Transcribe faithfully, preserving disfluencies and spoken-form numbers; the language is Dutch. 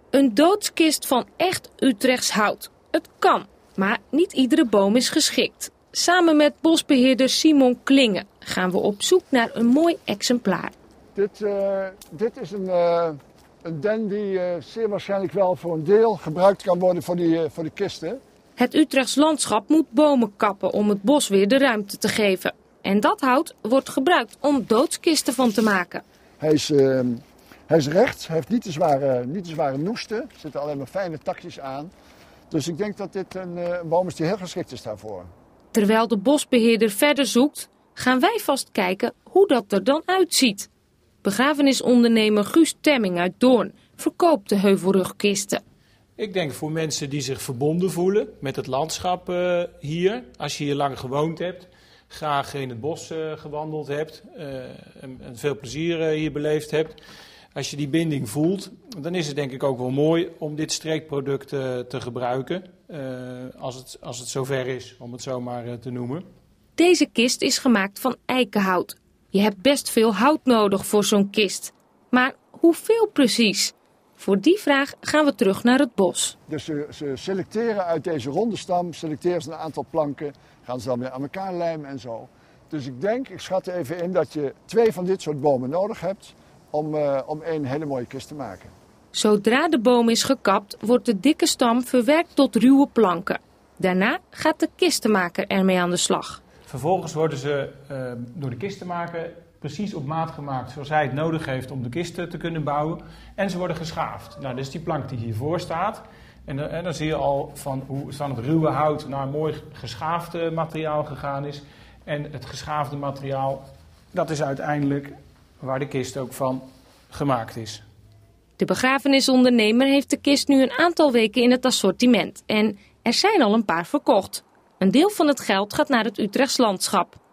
Een doodskist van echt Utrechts hout. Het kan, maar niet iedere boom is geschikt. Samen met bosbeheerder Simon Klingen gaan we op zoek naar een mooi exemplaar. Dit, uh, dit is een, uh, een den die uh, zeer waarschijnlijk wel voor een deel gebruikt kan worden voor, die, uh, voor de kisten. Het Utrechts landschap moet bomen kappen om het bos weer de ruimte te geven. En dat hout wordt gebruikt om doodskisten van te maken. Hij is, uh, hij is recht, hij heeft niet te zware, niet te zware noesten. Er zitten alleen maar fijne takjes aan. Dus ik denk dat dit een, uh, een boom is die heel geschikt is daarvoor. Terwijl de bosbeheerder verder zoekt, gaan wij vast kijken hoe dat er dan uitziet. Begrafenisondernemer Guus Temming uit Doorn verkoopt de heuvelrugkisten. Ik denk voor mensen die zich verbonden voelen met het landschap uh, hier. Als je hier lang gewoond hebt, graag in het bos uh, gewandeld hebt uh, en, en veel plezier uh, hier beleefd hebt. Als je die binding voelt, dan is het denk ik ook wel mooi om dit streekproduct uh, te gebruiken. Uh, als, het, als het zover is, om het zo maar uh, te noemen. Deze kist is gemaakt van eikenhout. Je hebt best veel hout nodig voor zo'n kist. Maar hoeveel precies? Voor die vraag gaan we terug naar het bos. Dus ze, ze selecteren uit deze ronde stam, selecteren ze een aantal planken, gaan ze dan weer aan elkaar lijmen en zo. Dus ik denk, ik schat er even in dat je twee van dit soort bomen nodig hebt om, uh, om één hele mooie kist te maken. Zodra de boom is gekapt, wordt de dikke stam verwerkt tot ruwe planken. Daarna gaat de kistenmaker ermee aan de slag. Vervolgens worden ze uh, door de kistenmaker precies op maat gemaakt zoals hij het nodig heeft om de kisten te kunnen bouwen. En ze worden geschaafd. Nou, dit is die plank die hiervoor staat. En, uh, en dan zie je al van hoe van het ruwe hout naar een mooi geschaafd uh, materiaal gegaan is. En het geschaafde materiaal, dat is uiteindelijk waar de kist ook van gemaakt is. De begrafenisondernemer heeft de kist nu een aantal weken in het assortiment. En er zijn al een paar verkocht. Een deel van het geld gaat naar het Utrechts landschap.